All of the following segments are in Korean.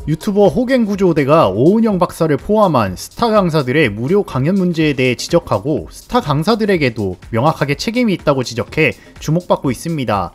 유튜버 호갱구조대가 오은영 박사를 포함한 스타 강사들의 무료 강연 문제에 대해 지적하고 스타 강사들에게도 명확하게 책임이 있다고 지적해 주목받고 있습니다.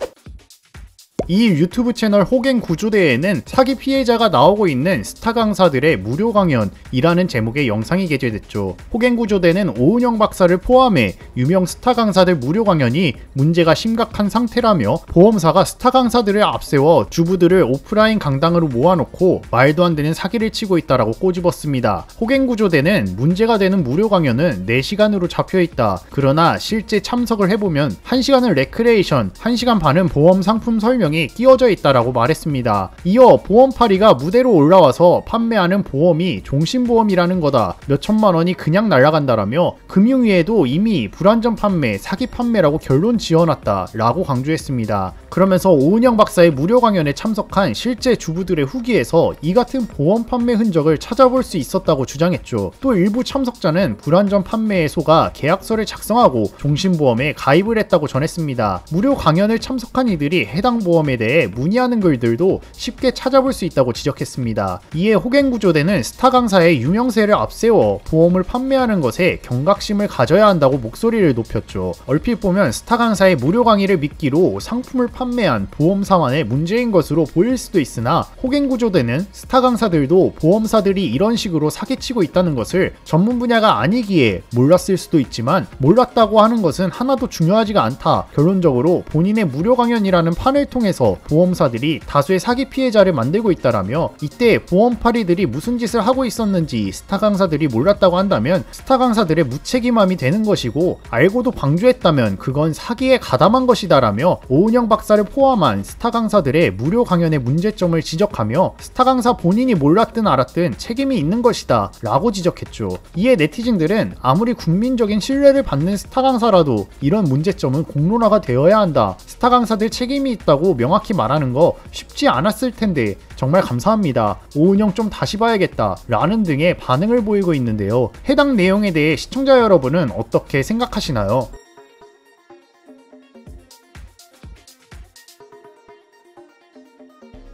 이 유튜브 채널 호갱구조대에는 사기 피해자가 나오고 있는 스타 강사들의 무료 강연이라는 제목의 영상이 게재됐죠. 호갱구조대는 오은영 박사를 포함해 유명 스타 강사들 무료 강연이 문제가 심각한 상태라며 보험사가 스타 강사들을 앞세워 주부들을 오프라인 강당으로 모아놓고 말도 안 되는 사기를 치고 있다라고 꼬집었습니다. 호갱구조대는 문제가 되는 무료 강연은 4시간으로 잡혀있다. 그러나 실제 참석을 해보면 1시간은 레크레이션, 1시간 반은 보험 상품 설명이 끼워져 있다라고 말했습니다. 이어 보험파리가 무대로 올라와서 판매하는 보험이 종신보험이라는 거다. 몇천만 원이 그냥 날아간다라며 금융위에도 이미 불안전 판매, 사기 판매라고 결론 지어놨다 라고 강조했습니다. 그러면서 오은영 박사의 무료 강연에 참석한 실제 주부들의 후기에서 이 같은 보험 판매 흔적을 찾아볼 수 있었다고 주장했죠. 또 일부 참석자는 불안전 판매에 속아 계약서를 작성하고 종신보험에 가입을 했다고 전했습니다. 무료 강연을 참석한 이들이 해당 보험에 대해 문의하는 글들도 쉽게 찾아볼 수 있다고 지적했습니다. 이에 호갱구조대는 스타 강사의 유명세를 앞세워 보험을 판매하는 것에 경각심을 가져야 한다고 목소리를 높였죠. 얼핏 보면 스타 강사의 무료 강의를 미끼로 상품을 판매한 보험사만의 문제인 것으로 보일 수도 있으나 호갱구조대는 스타 강사들도 보험사들이 이런 식으로 사기치고 있다는 것을 전문 분야가 아니기에 몰랐을 수도 있지만 몰랐다고 하는 것은 하나도 중요하지가 않다. 결론적으로 본인의 무료 강연이라는 판을 통해서 보험사들이 다수의 사기 피해자를 만들고 있다라며 이때 보험파리들이 무슨 짓을 하고 있었는지 스타 강사들이 몰랐다고 한다면 스타 강사들의 무책임함이 되는 것이고 알고도 방조했다면 그건 사기에 가담한 것이다라며 오은영 박사를 포함한 스타 강사들의 무료 강연의 문제점을 지적하며 스타 강사 본인이 몰랐든 알았든 책임이 있는 것이다 라고 지적했죠. 이에 네티즌들은 아무리 국민적인 신뢰를 받는 스타 강사라도 이런 문제점은 공론화가 되어야 한다. 스타 강사들 책임이 있다고 명확히 말하는 거 쉽지 않았을 텐데 정말 감사합니다. 오은영 좀 다시 봐야겠다 라는 등의 반응을 보이고 있는데요. 해당 내용에 대해 시청자 여러분은 어떻게 생각하시나요?